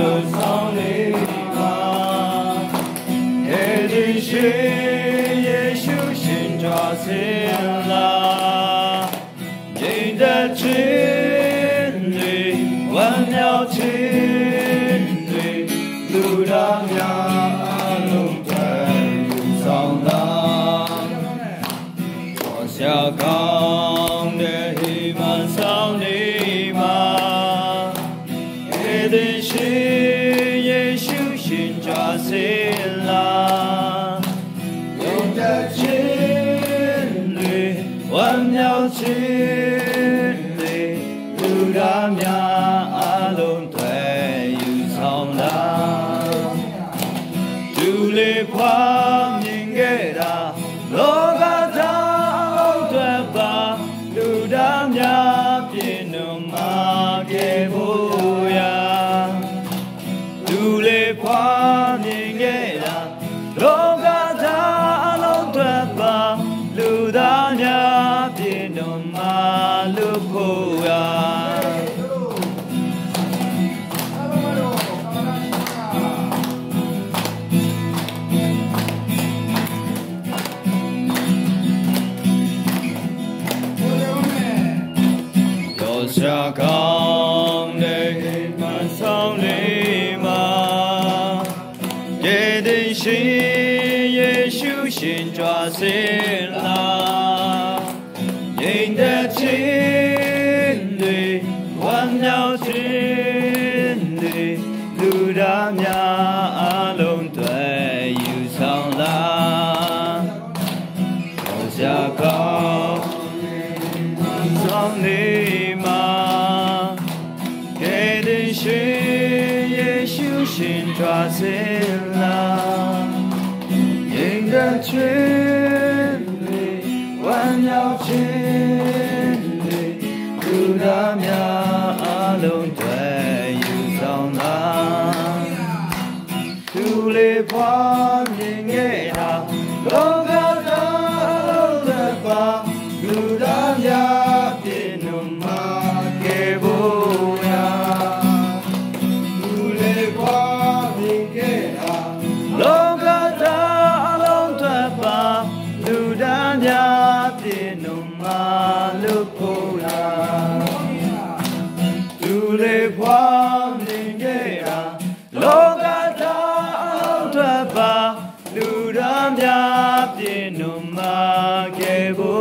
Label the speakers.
Speaker 1: လို့ဆောင်လေးမှာအဲဒီရှိယေရှုရှင်ကြွားစေလာငြိမ်သက်ခြင်းတွေဝမ်းမြောက်ခြင်းတွေလူသားများအလုံးပဲယူဆောင်လာပေါ်ရှာကောင်းတဲ့ဟိမန်ဆောင်နေမှာအဲဒီရှိယေရှုရှင်ကြွားစေလာငြိမ်သက်ခြင်းတွေဝမ်းမြောက်ခြင်းတွေလူသားများအလုံးတွေယူဆောင်လာသူလေးဖွာမြင်ခဲ့တာလောကသားတွေပါလူသားများပြည့်နှမှာခဲ့ဖို့ရာသူလေးဖွာမြင်ခဲ့တာလောကသားလုံးတွေပါလူသားများပြည့်နှမှာလူဖို့ရာရှာကောင်းတဲ့ဟိမန်ဆောင်လေးမှာကယ်တင်ရှင်ယေရှုရှင်ကြွားစေလာငြိမ်သက်ခြင်းတွေဝမ်းမြောက်ခြင်းတွေလူသားများအလုံးတွေယူဆောင်လာရှာကောင်းဆောင်လေးမှာကယ်တင်ရှင်ယေရှုရှင်ကြွားစေလာငြိမ်သက်ခြင်းတွေဝမ်းမြောက်ခြင်းတွေလူသားများအလုံးတွေယူဆောင်လာသူလေးဖွာမြင်ခဲ့တာလောကသားလုံးသက်ပါလူသားများပြည့်နှမှာခဲ့ဖို့ရာသူလေးဖွာမြင်ခဲ့တာလောကသားလုံးသက်ပါလူသားများပြည့်နှမှာလူဖို့ရာသူလေးဖွာမြင်ခဲ့တာလောကသားလုံးသက်ပါလူသားများပြည့်နှမှာခဲ့ဖို့